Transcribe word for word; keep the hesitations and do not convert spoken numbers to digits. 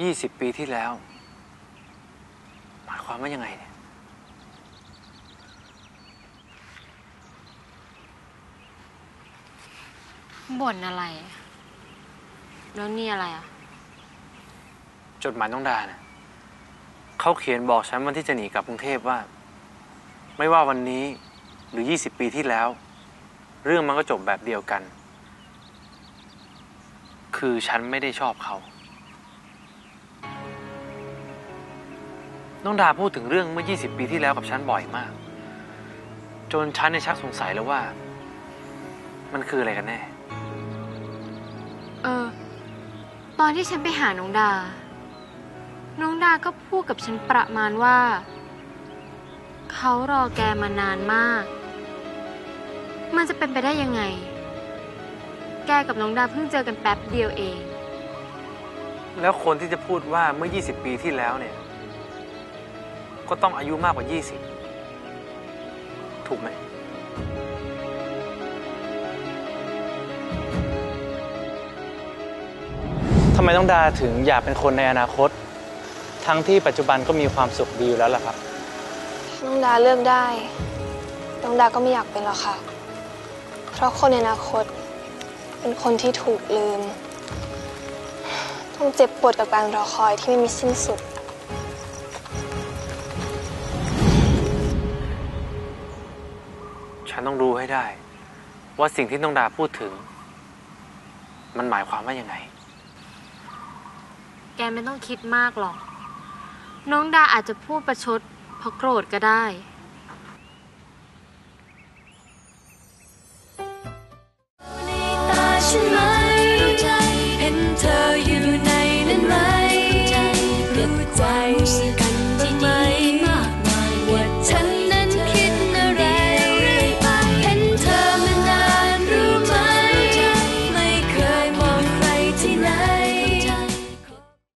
ยี่สิบปีที่แล้วหมายความว่ายังไงเนี่ยบ่นอะไรแล้วนี่อะไรอ่ะจดหมายน้องดาเนี่ยเขาเขียนบอกฉันวันที่จะหนีกลับกรุงเทพว่าไม่ว่าวันนี้หรือยี่สิบปีที่แล้วเรื่องมันก็จบแบบเดียวกันคือฉันไม่ได้ชอบเขาน้องดาพูดถึงเรื่องเมื่อยี่สิบปีที่แล้วกับฉันบ่อยมากจนฉันในชักสงสัยแล้วว่ามันคืออะไรกันแน่เออตอนที่ฉันไปหาน้องดาน้องดาก็พูดกับฉันประมาณว่าเขารอแกมานานมากมันจะเป็นไปได้ยังไงแกกับน้องดาเพิ่งเจอกันแป๊บเดียวเองแล้วคนที่จะพูดว่าเมื่อยี่สิบปีที่แล้วเนี่ยก็ต้องอายุมากกว่ายี่สิบถูกไหมทำไมต้องดาถึงอยากเป็นคนในอนาคตทั้งที่ปัจจุบันก็มีความสุขดีอยู่แล้วล่ะครับน้องดาเลือกได้น้องดาก็ไม่อยากเป็นหรอกค่ะเพราะคนในอนาคตเป็นคนที่ถูกลืมต้องเจ็บปวดกับการรอคอยที่ไม่มีสิ้นสุดฉันต้องรู้ให้ได้ว่าสิ่งที่น้องดาพูดถึงมันหมายความว่ายังไงแกไม่ต้องคิดมากหรอกน้องดาอาจจะพูดประชดเพราะโกรธก็ได้ในตาฉันไม่รู้ใจเห็นเธอ